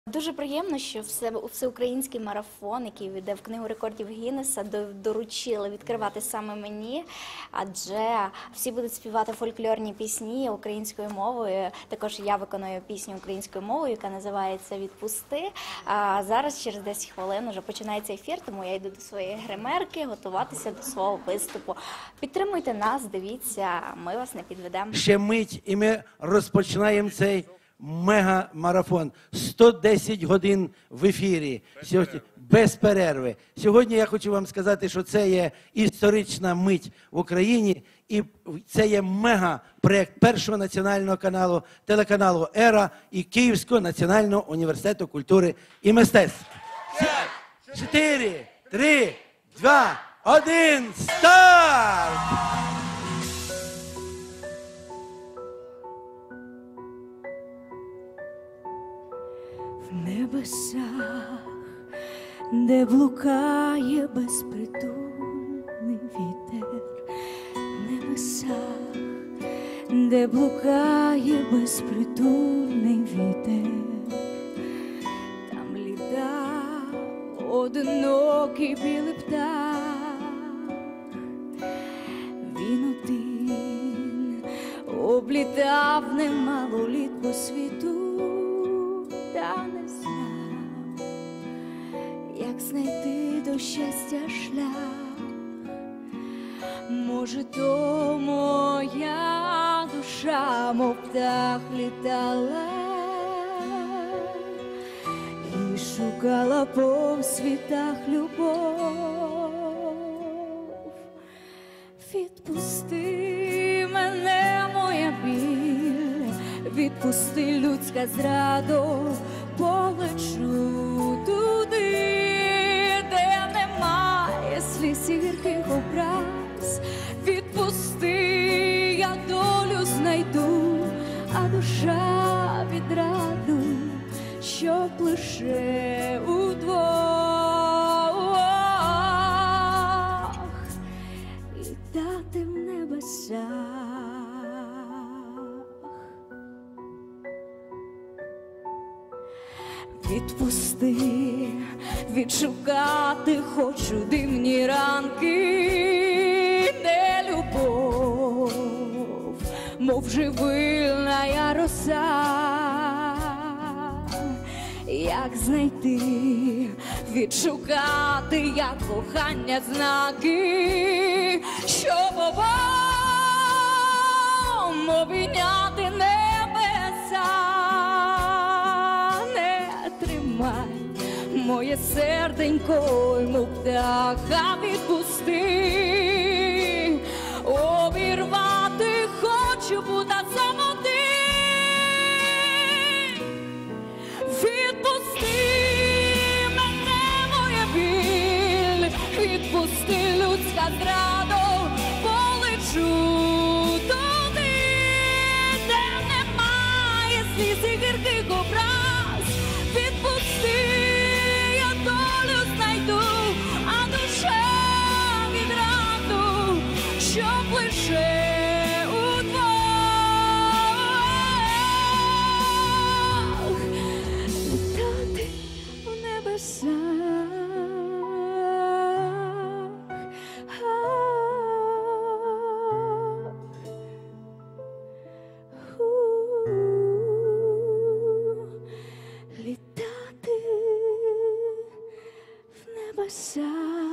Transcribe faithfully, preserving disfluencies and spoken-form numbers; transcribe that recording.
Дуже приємно, що все, всеукраїнський марафон, який йде в Книгу рекордів Гіннеса, доручили відкривати саме мені, адже всі будуть співати фольклорні пісні українською мовою. Також я виконую пісню українською мовою, яка називається «Відпусти». А зараз через десять хвилин вже починається ефір, тому я йду до своєї гримерки готуватися до свого виступу. Підтримуйте нас, дивіться, ми вас не підведемо. Ще мить, і ми розпочинаємо цей мега-марафон. сто десять годин в ефірі. Сьогодні, без перерви. Сьогодні я хочу вам сказати, що це є історична мить в Україні. І це є мега-проєкт Першого національного каналу, телеканалу «Ера» і Київського національного університету культури і мистецтв. п'ять, чотири, три, два, один, старт! В небесах, де блукає безпритульний вітер, в небесах, де блукає безпритульний вітер, там літа одинокий білий птах, він один облітав немало літ по світу. Та не знав, як знайти до щастя шлях. Може, то моя душа, мов птах, літала і шукала по світах любов. Відпусти мене, моя біль, відпусти, людська зрадо, полечу туди, де немає сліз і гірких образ. Відпусти, я долю знайду, а душа відраду, щоб лише удвох літати в небесах. Відпусти, відшукати хочу дивні ранки, де любов, мов живильна я роса. Як знайти, відшукати, як кохання знаки, щоб обом обійняти небеса. Моє серденько, мов птаха, відпусти, обірвати хочу пута самоти. Відпусти мене, моя біль, відпусти, людська зрадо, полечу туди, де немає сліз і гірких образ. Відпусти, щоб лише удвох літати в небесах. Літати в небесах.